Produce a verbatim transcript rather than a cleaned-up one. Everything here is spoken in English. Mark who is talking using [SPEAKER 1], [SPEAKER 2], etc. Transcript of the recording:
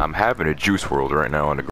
[SPEAKER 1] I'm having a Juice World right now on the